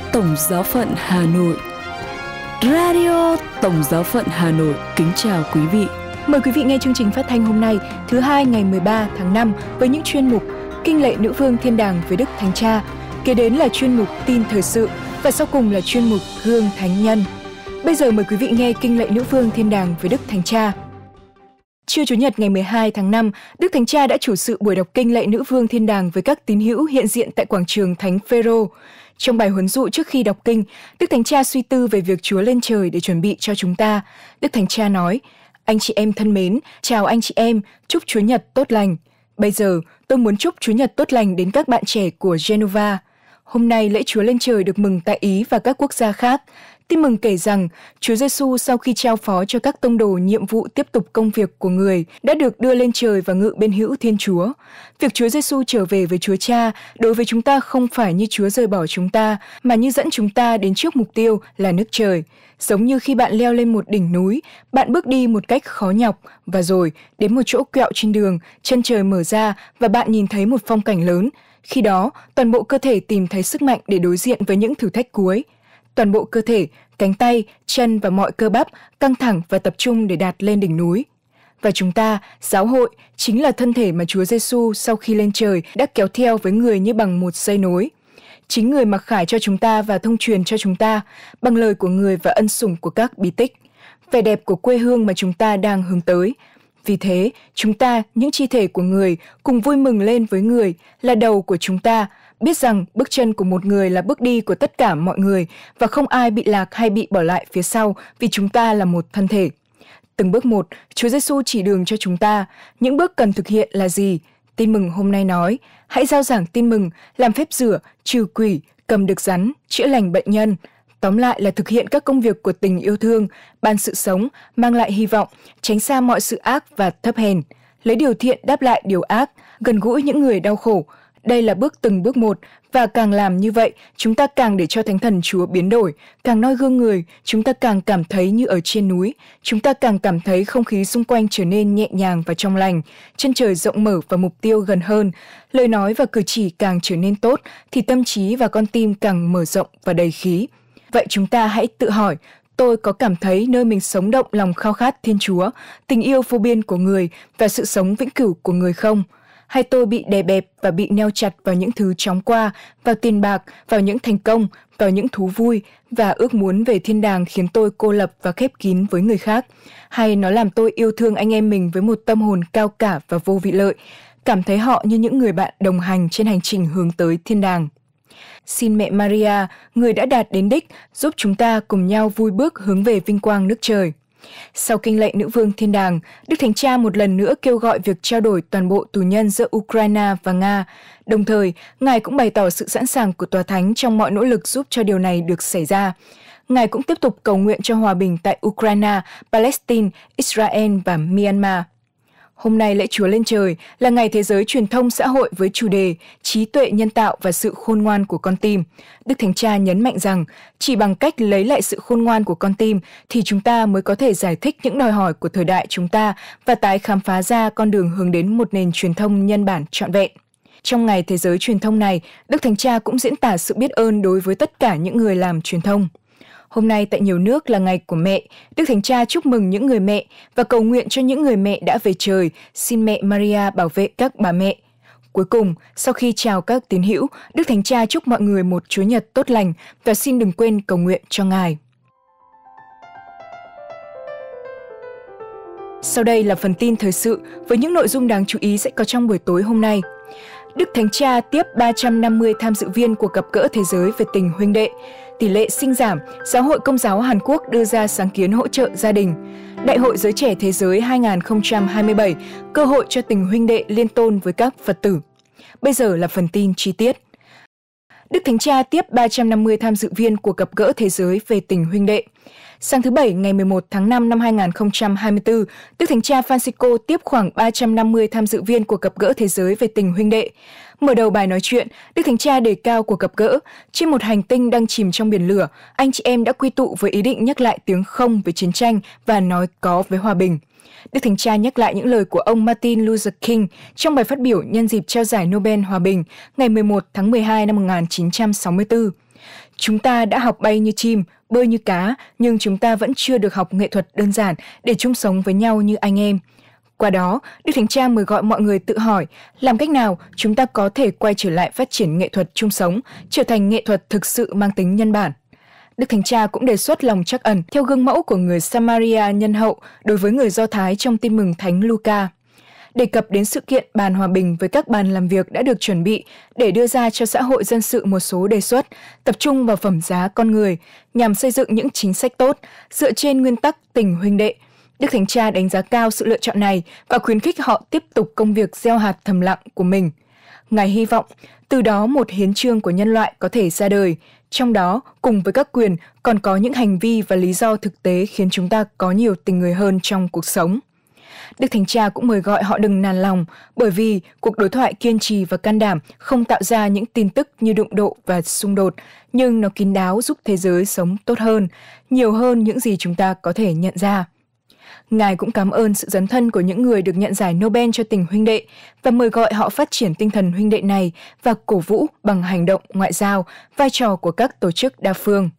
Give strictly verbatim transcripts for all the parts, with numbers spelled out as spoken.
Tổng Giáo phận Hà Nội. Radio Tổng Giáo phận Hà Nội kính chào quý vị. Mời quý vị nghe chương trình phát thanh hôm nay, thứ hai ngày mười ba tháng năm với những chuyên mục Kinh lệ Nữ Vương Thiên Đàng với Đức Thánh Cha, kế đến là chuyên mục Tin thời sự và sau cùng là chuyên mục Gương Thánh Nhân. Bây giờ mời quý vị nghe Kinh lệ Nữ Vương Thiên Đàng với Đức Thánh Cha. Trưa Chủ nhật ngày mười hai tháng năm, Đức Thánh Cha đã chủ sự buổi đọc Kinh lệ Nữ Vương Thiên Đàng với các tín hữu hiện diện tại quảng trường Thánh Phêrô. Trong bài huấn dụ trước khi đọc kinh, Đức Thánh Cha suy tư về việc Chúa lên trời để chuẩn bị cho chúng ta. Đức Thánh Cha nói: Anh chị em thân mến, chào anh chị em, chúc Chúa Nhật tốt lành. Bây giờ, tôi muốn chúc Chúa Nhật tốt lành đến các bạn trẻ của Genova. Hôm nay lễ Chúa lên trời được mừng tại Ý và các quốc gia khác. Tin mừng kể rằng, Chúa Giêsu sau khi trao phó cho các tông đồ nhiệm vụ tiếp tục công việc của người, đã được đưa lên trời và ngự bên hữu Thiên Chúa. Việc Chúa Giêsu trở về với Chúa Cha đối với chúng ta không phải như Chúa rời bỏ chúng ta, mà như dẫn chúng ta đến trước mục tiêu là nước trời. Giống như khi bạn leo lên một đỉnh núi, bạn bước đi một cách khó nhọc, và rồi đến một chỗ quẹo trên đường, chân trời mở ra và bạn nhìn thấy một phong cảnh lớn. Khi đó, toàn bộ cơ thể tìm thấy sức mạnh để đối diện với những thử thách cuối. Toàn bộ cơ thể, cánh tay, chân và mọi cơ bắp căng thẳng và tập trung để đạt lên đỉnh núi. Và chúng ta, giáo hội, chính là thân thể mà Chúa Giêsu sau khi lên trời đã kéo theo với người như bằng một dây nối. Chính người mặc khải cho chúng ta và thông truyền cho chúng ta bằng lời của người và ân sủng của các bí tích, vẻ đẹp của quê hương mà chúng ta đang hướng tới. Vì thế, chúng ta, những chi thể của người, cùng vui mừng lên với người, là đầu của chúng ta, biết rằng bước chân của một người là bước đi của tất cả mọi người và không ai bị lạc hay bị bỏ lại phía sau vì chúng ta là một thân thể. Từng bước một, Chúa Giêsu chỉ đường cho chúng ta. Những bước cần thực hiện là gì? Tin mừng hôm nay nói, hãy rao giảng tin mừng, làm phép rửa, trừ quỷ, cầm được rắn, chữa lành bệnh nhân. Tóm lại là thực hiện các công việc của tình yêu thương, ban sự sống, mang lại hy vọng, tránh xa mọi sự ác và thấp hèn. Lấy điều thiện đáp lại điều ác, gần gũi những người đau khổ. Đây là bước từng bước một, và càng làm như vậy, chúng ta càng để cho Thánh Thần Chúa biến đổi, càng noi gương người, chúng ta càng cảm thấy như ở trên núi, chúng ta càng cảm thấy không khí xung quanh trở nên nhẹ nhàng và trong lành, chân trời rộng mở và mục tiêu gần hơn, lời nói và cử chỉ càng trở nên tốt, thì tâm trí và con tim càng mở rộng và đầy khí. Vậy chúng ta hãy tự hỏi, tôi có cảm thấy nơi mình sống động lòng khao khát Thiên Chúa, tình yêu vô biên của người và sự sống vĩnh cửu của người không? Hay tôi bị đè bẹp và bị neo chặt vào những thứ chóng qua, vào tiền bạc, vào những thành công, vào những thú vui và ước muốn về thiên đàng khiến tôi cô lập và khép kín với người khác? Hay nó làm tôi yêu thương anh em mình với một tâm hồn cao cả và vô vị lợi, cảm thấy họ như những người bạn đồng hành trên hành trình hướng tới thiên đàng? Xin mẹ Maria, người đã đạt đến đích, giúp chúng ta cùng nhau vui bước hướng về vinh quang nước trời. Sau kinh lệ Nữ Vương Thiên Đàng, Đức Thánh Cha một lần nữa kêu gọi việc trao đổi toàn bộ tù nhân giữa Ukraine và Nga. Đồng thời, Ngài cũng bày tỏ sự sẵn sàng của Tòa Thánh trong mọi nỗ lực giúp cho điều này được xảy ra. Ngài cũng tiếp tục cầu nguyện cho hòa bình tại Ukraine, Palestine, Israel và Myanmar. Hôm nay lễ Chúa lên trời là ngày thế giới truyền thông xã hội với chủ đề trí tuệ nhân tạo và sự khôn ngoan của con tim. Đức Thánh Cha nhấn mạnh rằng chỉ bằng cách lấy lại sự khôn ngoan của con tim thì chúng ta mới có thể giải thích những đòi hỏi của thời đại chúng ta và tái khám phá ra con đường hướng đến một nền truyền thông nhân bản trọn vẹn. Trong ngày thế giới truyền thông này, Đức Thánh Cha cũng diễn tả sự biết ơn đối với tất cả những người làm truyền thông. Hôm nay tại nhiều nước là ngày của mẹ, Đức Thánh Cha chúc mừng những người mẹ và cầu nguyện cho những người mẹ đã về trời, xin mẹ Maria bảo vệ các bà mẹ. Cuối cùng, sau khi chào các tín hữu, Đức Thánh Cha chúc mọi người một Chúa Nhật tốt lành và xin đừng quên cầu nguyện cho Ngài. Sau đây là phần tin thời sự với những nội dung đáng chú ý sẽ có trong buổi tối hôm nay. Đức Thánh Cha tiếp ba trăm năm mươi tham dự viên cuộc gặp gỡ thế giới về tình huynh đệ. Tỷ lệ sinh giảm, Giáo hội Công giáo Hàn Quốc đưa ra sáng kiến hỗ trợ gia đình. Đại hội Giới trẻ Thế giới hai không hai bảy, cơ hội cho tình huynh đệ liên tôn với các Phật tử. Bây giờ là phần tin chi tiết. Đức Thánh Cha tiếp ba trăm năm mươi tham dự viên cuộc gặp gỡ thế giới về tình huynh đệ. Sáng thứ Bảy ngày mười một tháng năm năm hai không hai tư, Đức Thánh Cha Francisco tiếp khoảng ba trăm năm mươi tham dự viên cuộc gặp gỡ thế giới về tình huynh đệ. Mở đầu bài nói chuyện, Đức Thánh Cha đề cao cuộc gặp gỡ. Trên một hành tinh đang chìm trong biển lửa, anh chị em đã quy tụ với ý định nhắc lại tiếng không với chiến tranh và nói có với hòa bình. Đức Thánh Cha nhắc lại những lời của ông Martin Luther King trong bài phát biểu nhân dịp trao giải Nobel Hòa bình ngày mười một tháng mười hai năm một nghìn chín trăm sáu mươi tư. Chúng ta đã học bay như chim, bơi như cá, nhưng chúng ta vẫn chưa được học nghệ thuật đơn giản để chung sống với nhau như anh em. Qua đó, Đức Thánh Cha mời gọi mọi người tự hỏi làm cách nào chúng ta có thể quay trở lại phát triển nghệ thuật chung sống, trở thành nghệ thuật thực sự mang tính nhân bản. Đức Thánh Cha cũng đề xuất lòng trắc ẩn theo gương mẫu của người Samaria nhân hậu đối với người Do Thái trong Tin mừng Thánh Luca. Đề cập đến sự kiện bàn hòa bình với các bàn làm việc đã được chuẩn bị để đưa ra cho xã hội dân sự một số đề xuất, tập trung vào phẩm giá con người, nhằm xây dựng những chính sách tốt, dựa trên nguyên tắc tình huynh đệ. Đức Thánh Cha đánh giá cao sự lựa chọn này và khuyến khích họ tiếp tục công việc gieo hạt thầm lặng của mình. Ngài hy vọng, từ đó một hiến chương của nhân loại có thể ra đời, trong đó, cùng với các quyền, còn có những hành vi và lý do thực tế khiến chúng ta có nhiều tình người hơn trong cuộc sống. Đức Thánh Cha cũng mời gọi họ đừng nản lòng, bởi vì cuộc đối thoại kiên trì và can đảm không tạo ra những tin tức như đụng độ và xung đột, nhưng nó kín đáo giúp thế giới sống tốt hơn, nhiều hơn những gì chúng ta có thể nhận ra. Ngài cũng cảm ơn sự dấn thân của những người được nhận giải Nobel cho tình huynh đệ và mời gọi họ phát triển tinh thần huynh đệ này và cổ vũ bằng hành động ngoại giao vai trò của các tổ chức đa phương.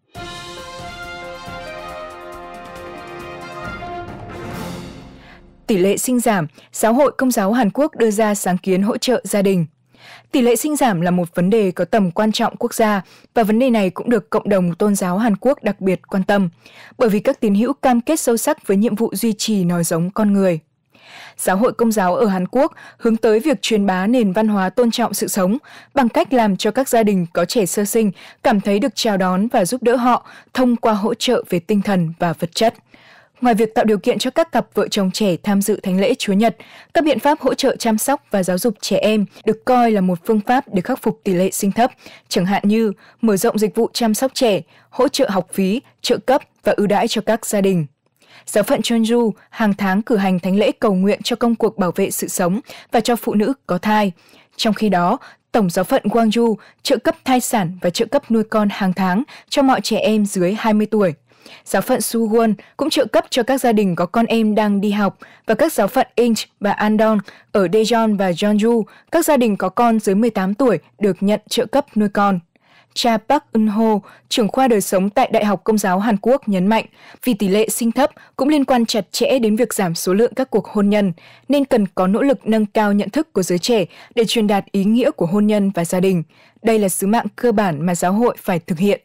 Tỷ lệ sinh giảm, Giáo hội Công giáo Hàn Quốc đưa ra sáng kiến hỗ trợ gia đình. Tỷ lệ sinh giảm là một vấn đề có tầm quan trọng quốc gia và vấn đề này cũng được cộng đồng tôn giáo Hàn Quốc đặc biệt quan tâm, bởi vì các tín hữu cam kết sâu sắc với nhiệm vụ duy trì nòi giống con người. Giáo hội Công giáo ở Hàn Quốc hướng tới việc truyền bá nền văn hóa tôn trọng sự sống bằng cách làm cho các gia đình có trẻ sơ sinh cảm thấy được chào đón và giúp đỡ họ thông qua hỗ trợ về tinh thần và vật chất. Ngoài việc tạo điều kiện cho các cặp vợ chồng trẻ tham dự thánh lễ Chúa Nhật, các biện pháp hỗ trợ chăm sóc và giáo dục trẻ em được coi là một phương pháp để khắc phục tỷ lệ sinh thấp, chẳng hạn như mở rộng dịch vụ chăm sóc trẻ, hỗ trợ học phí, trợ cấp và ưu đãi cho các gia đình. Giáo phận Jeonju hàng tháng cử hành thánh lễ cầu nguyện cho công cuộc bảo vệ sự sống và cho phụ nữ có thai. Trong khi đó, Tổng giáo phận Gwangju trợ cấp thai sản và trợ cấp nuôi con hàng tháng cho mọi trẻ em dưới hai mươi tuổi. Giáo phận Suwon cũng trợ cấp cho các gia đình có con em đang đi học và các giáo phận Inch và Andong ở Daejeon và Jeonju, các gia đình có con dưới mười tám tuổi được nhận trợ cấp nuôi con. Cha Park Eun-ho, trưởng khoa đời sống tại Đại học Công giáo Hàn Quốc nhấn mạnh, vì tỷ lệ sinh thấp cũng liên quan chặt chẽ đến việc giảm số lượng các cuộc hôn nhân, nên cần có nỗ lực nâng cao nhận thức của giới trẻ để truyền đạt ý nghĩa của hôn nhân và gia đình. Đây là sứ mạng cơ bản mà giáo hội phải thực hiện.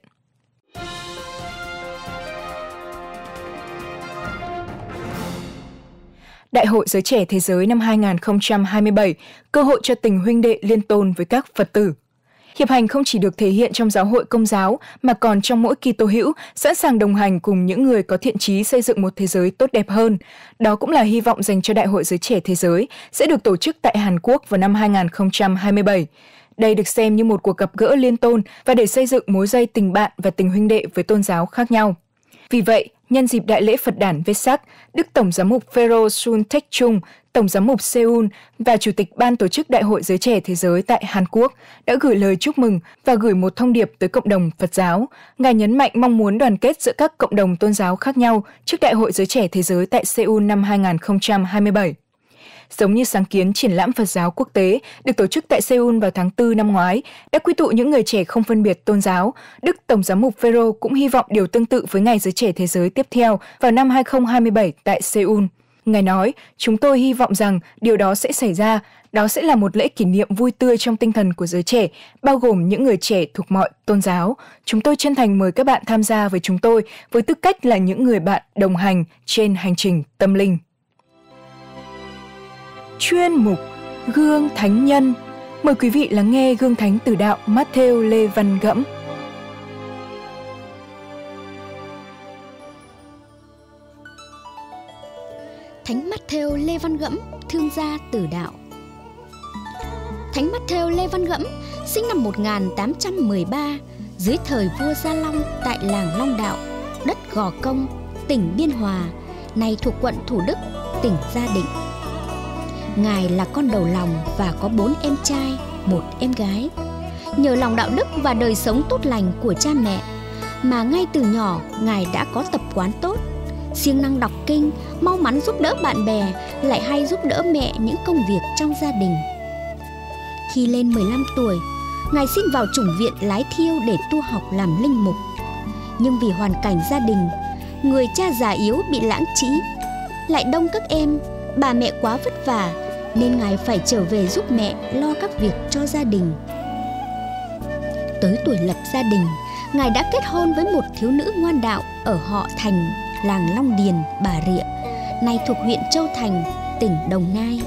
Đại hội Giới Trẻ Thế Giới năm hai không hai bảy, cơ hội cho tình huynh đệ liên tôn với các Phật tử. Hiệp hành không chỉ được thể hiện trong giáo hội Công giáo mà còn trong mỗi Kitô hữu sẵn sàng đồng hành cùng những người có thiện chí xây dựng một thế giới tốt đẹp hơn. Đó cũng là hy vọng dành cho Đại hội Giới Trẻ Thế Giới sẽ được tổ chức tại Hàn Quốc vào năm hai không hai bảy. Đây được xem như một cuộc gặp gỡ liên tôn và để xây dựng mối dây tình bạn và tình huynh đệ với tôn giáo khác nhau. Vì vậy, nhân dịp Đại lễ Phật đản Vesak, Đức Tổng giám mục Phêrô Sun Taek Chung, Tổng giám mục Seoul và Chủ tịch Ban tổ chức Đại hội Giới Trẻ Thế Giới tại Hàn Quốc đã gửi lời chúc mừng và gửi một thông điệp tới cộng đồng Phật giáo. Ngài nhấn mạnh mong muốn đoàn kết giữa các cộng đồng tôn giáo khác nhau trước Đại hội Giới Trẻ Thế Giới tại Seoul năm hai không hai bảy. Giống như sáng kiến triển lãm Phật giáo quốc tế được tổ chức tại Seoul vào tháng tư năm ngoái, đã quy tụ những người trẻ không phân biệt tôn giáo, Đức Tổng giám mục Phêrô cũng hy vọng điều tương tự với Ngày Giới Trẻ Thế Giới tiếp theo vào năm hai không hai bảy tại Seoul. Ngài nói, chúng tôi hy vọng rằng điều đó sẽ xảy ra, đó sẽ là một lễ kỷ niệm vui tươi trong tinh thần của giới trẻ, bao gồm những người trẻ thuộc mọi tôn giáo. Chúng tôi chân thành mời các bạn tham gia với chúng tôi với tư cách là những người bạn đồng hành trên hành trình tâm linh. Chuyên mục Gương Thánh Nhân. Mời quý vị lắng nghe Gương Thánh Tử Đạo Matthew Lê Văn Gẫm. Thánh Matthew Lê Văn Gẫm, thương gia tử đạo. Thánh Matthew Lê Văn Gẫm sinh năm một nghìn tám trăm mười ba dưới thời vua Gia Long tại làng Long Đạo, đất Gò Công, tỉnh Biên Hòa, nay thuộc quận Thủ Đức, tỉnh Gia Định. Ngài là con đầu lòng và có bốn em trai, một em gái. Nhờ lòng đạo đức và đời sống tốt lành của cha mẹ mà ngay từ nhỏ Ngài đã có tập quán tốt, siêng năng đọc kinh, mau mắn giúp đỡ bạn bè, lại hay giúp đỡ mẹ những công việc trong gia đình. Khi lên mười lăm tuổi, Ngài xin vào chủng viện Lái Thiêu để tu học làm linh mục. Nhưng vì hoàn cảnh gia đình, người cha già yếu bị lãng trĩ, lại đông các em, bà mẹ quá vất vả, nên Ngài phải trở về giúp mẹ lo các việc cho gia đình. Tới tuổi lập gia đình, Ngài đã kết hôn với một thiếu nữ ngoan đạo ở họ Thành, làng Long Điền, Bà Rịa, nay thuộc huyện Châu Thành, tỉnh Đồng Nai.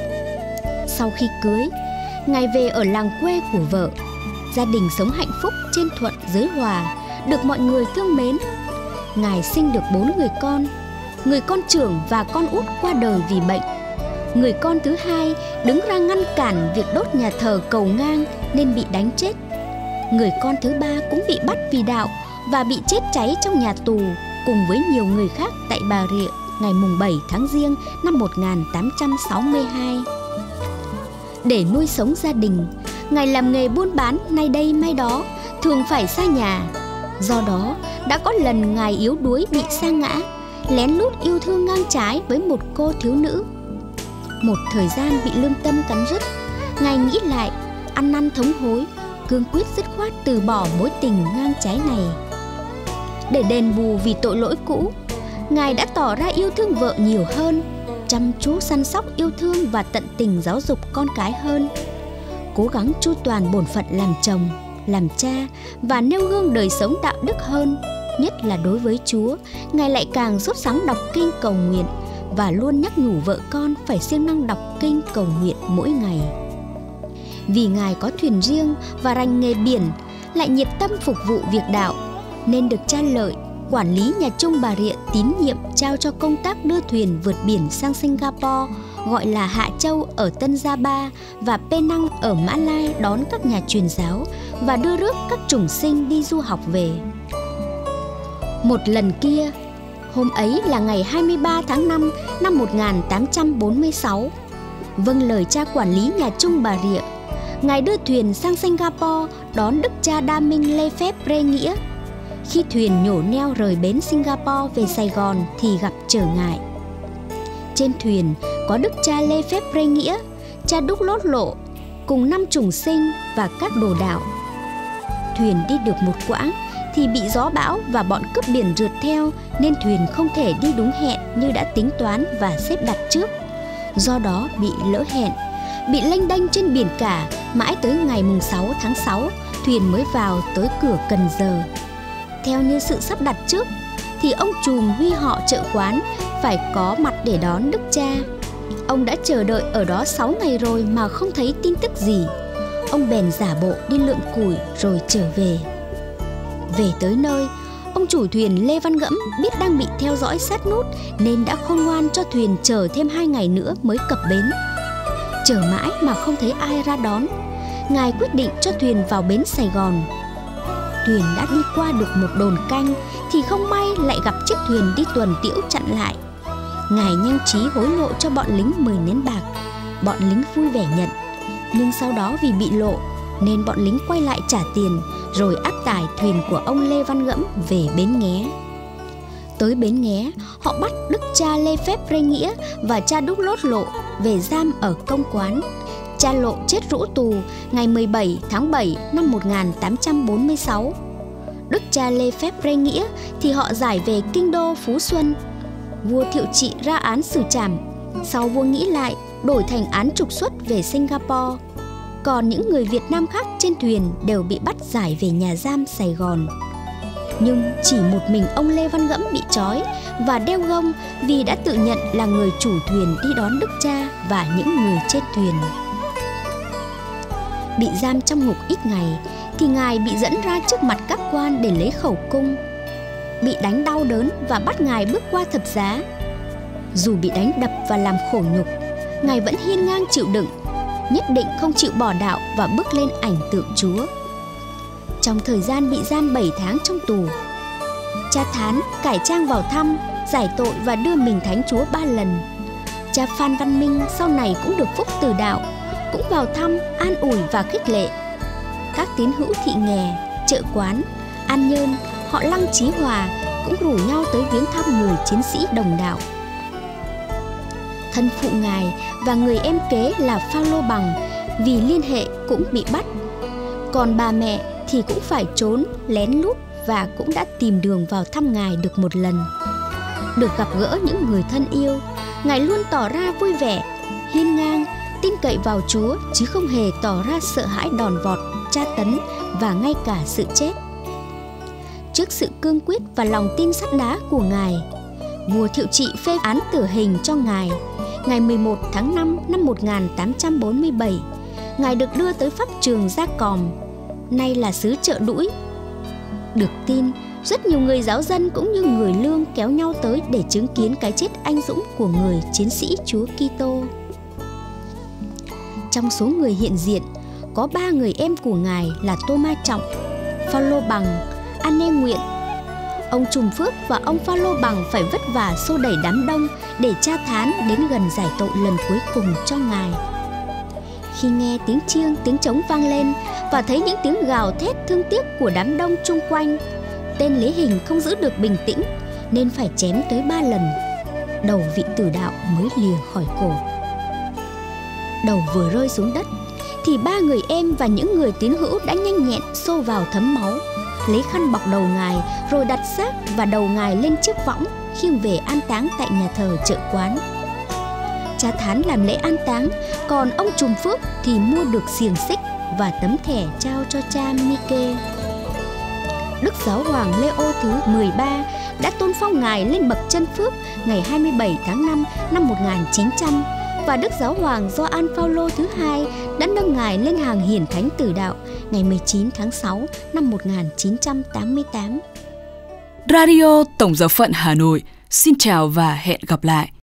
Sau khi cưới, Ngài về ở làng quê của vợ. Gia đình sống hạnh phúc, trên thuận dưới hòa, được mọi người thương mến. Ngài sinh được bốn người con. Người con trưởng và con út qua đời vì bệnh. Người con thứ hai đứng ra ngăn cản việc đốt nhà thờ cầu ngang nên bị đánh chết. Người con thứ ba cũng bị bắt vì đạo và bị chết cháy trong nhà tù cùng với nhiều người khác tại Bà Rịa ngày bảy tháng Giêng năm một nghìn tám trăm sáu mươi hai. Để nuôi sống gia đình, Ngài làm nghề buôn bán nay đây mai đó, thường phải xa nhà. Do đó, đã có lần Ngài yếu đuối bị sa ngã, lén lút yêu thương ngang trái với một cô thiếu nữ. Một thời gian bị lương tâm cắn rứt, Ngài nghĩ lại, ăn năn thống hối, cương quyết dứt khoát từ bỏ mối tình ngang trái này. Để đền bù vì tội lỗi cũ, Ngài đã tỏ ra yêu thương vợ nhiều hơn, chăm chú săn sóc yêu thương và tận tình giáo dục con cái hơn, cố gắng chu toàn bổn phận làm chồng, làm cha và nêu gương đời sống đạo đức hơn. Nhất là đối với Chúa, Ngài lại càng sốt sắng đọc kinh cầu nguyện và luôn nhắc nhủ vợ con phải siêng năng đọc kinh cầu nguyện mỗi ngày. Vì Ngài có thuyền riêng và rành nghề biển, lại nhiệt tâm phục vụ việc đạo, nên được cha Lợi, quản lý nhà chung Bà Rịa tín nhiệm trao cho công tác đưa thuyền vượt biển sang Singapore, gọi là Hạ Châu ở Tân Gia Ba, và Penang ở Mã Lai đón các nhà truyền giáo và đưa rước các chủng sinh đi du học về. Một lần kia, hôm ấy là ngày hai mươi ba tháng năm năm một nghìn tám trăm bốn mươi sáu, vâng lời cha quản lý nhà chung Bà Rịa, Ngài đưa thuyền sang Singapore đón đức cha Đa Minh Lê Phép Rê Nghĩa. Khi thuyền nhổ neo rời bến Singapore về Sài Gòn thì gặp trở ngại. Trên thuyền có đức cha Lê Phép Rê Nghĩa, cha Đúc Lốt Lộ, cùng năm chủng sinh và các đồ đạo. Thuyền đi được một quãng thì bị gió bão và bọn cướp biển rượt theo, nên thuyền không thể đi đúng hẹn như đã tính toán và xếp đặt trước. Do đó bị lỡ hẹn, bị lênh đênh trên biển cả, mãi tới ngày sáu tháng sáu, thuyền mới vào tới cửa Cần Giờ. Theo như sự sắp đặt trước, thì ông trùm huy họ Chợ Quán phải có mặt để đón đức cha. Ông đã chờ đợi ở đó sáu ngày rồi mà không thấy tin tức gì. Ông bèn giả bộ đi lượm củi rồi trở về. Về tới nơi, ông chủ thuyền Lê Văn Gẫm biết đang bị theo dõi sát nút nên đã khôn ngoan cho thuyền chờ thêm hai ngày nữa mới cập bến. Chờ mãi mà không thấy ai ra đón, Ngài quyết định cho thuyền vào bến Sài Gòn. Thuyền đã đi qua được một đồn canh thì không may lại gặp chiếc thuyền đi tuần tiễu chặn lại. Ngài nhanh trí hối lộ cho bọn lính mười nén bạc. Bọn lính vui vẻ nhận, nhưng sau đó vì bị lộ nên bọn lính quay lại trả tiền, rồi áp tải thuyền của ông Lê Văn Gẫm về Bến Nghé. Tới Bến Nghé, họ bắt đức cha Lê Phép Rê Nghĩa và cha Đúc Lốt Lộ về giam ở công quán. Cha Lộ chết rũ tù ngày mười bảy tháng bảy năm một nghìn tám trăm bốn mươi sáu. Đức cha Lê Phép Rê Nghĩa thì họ giải về kinh đô Phú Xuân. Vua Thiệu Trị ra án xử trảm, sau vua nghĩ lại đổi thành án trục xuất về Singapore. Còn những người Việt Nam khác trên thuyền đều bị bắt giải về nhà giam Sài Gòn. Nhưng chỉ một mình ông Lê Văn Gẫm bị trói và đeo gông vì đã tự nhận là người chủ thuyền đi đón đức cha và những người trên thuyền. Bị giam trong ngục ít ngày thì Ngài bị dẫn ra trước mặt các quan để lấy khẩu cung. Bị đánh đau đớn và bắt Ngài bước qua thập giá. Dù bị đánh đập và làm khổ nhục, Ngài vẫn hiên ngang chịu đựng, nhất định không chịu bỏ đạo và bước lên ảnh tượng Chúa. Trong thời gian bị giam bảy tháng trong tù, cha Thán cải trang vào thăm, giải tội và đưa mình thánh Chúa ba lần. Cha Phan Văn Minh sau này cũng được phúc từ đạo, cũng vào thăm, an ủi và khích lệ. Các tín hữu Thị Nghè, Chợ Quán, An Nhơn, họ Lăng Chí Hòa cũng rủ nhau tới viếng thăm người chiến sĩ đồng đạo. Thân phụ Ngài và người em kế là Phao Lô Bằng vì liên hệ cũng bị bắt. Còn bà mẹ thì cũng phải trốn, lén lút và cũng đã tìm đường vào thăm Ngài được một lần. Được gặp gỡ những người thân yêu, Ngài luôn tỏ ra vui vẻ, hiên ngang, tin cậy vào Chúa chứ không hề tỏ ra sợ hãi đòn vọt, tra tấn và ngay cả sự chết. Trước sự cương quyết và lòng tin sắt đá của Ngài, vua Thiệu Trị phê án tử hình cho Ngài. Ngày mười một tháng năm năm một nghìn tám trăm bốn mươi bảy, Ngài được đưa tới pháp trường Gia Còm, nay là xứ Chợ Đũi. Được tin, rất nhiều người giáo dân cũng như người lương kéo nhau tới để chứng kiến cái chết anh dũng của người chiến sĩ Chúa Kitô. Trong số người hiện diện, có ba người em của Ngài là Tô-ma Trọng, Phao-lô Bằng, An-nê Nguyện. Ông Trùm Phước và ông Phao-lô Bằng phải vất vả xô đẩy đám đông để tra thán đến gần giải tội lần cuối cùng cho Ngài. Khi nghe tiếng chiêng, tiếng trống vang lên và thấy những tiếng gào thét thương tiếc của đám đông chung quanh, tên Lý Hình không giữ được bình tĩnh nên phải chém tới ba lần. Đầu vị tử đạo mới lìa khỏi cổ. Đầu vừa rơi xuống đất thì ba người em và những người tín hữu đã nhanh nhẹn xô vào thấm máu, lấy khăn bọc đầu Ngài rồi đặt xác và đầu Ngài lên chiếc võng khiêng về an táng tại nhà thờ Chợ Quán. Cha Thán làm lễ an táng, còn ông Trùm Phước thì mua được xiềng xích và tấm thẻ trao cho cha Mike. Đức Giáo hoàng Leo thứ mười ba đã tôn phong Ngài lên bậc chân phước ngày hai mươi bảy tháng năm năm một nghìn chín trăm, và Đức Giáo hoàng Gioan Phaolô thứ hai đã nâng Ngài lên hàng hiển thánh tử đạo ngày mười chín tháng sáu năm một nghìn chín trăm tám mươi tám. Radio Tổng giáo phận Hà Nội xin chào và hẹn gặp lại.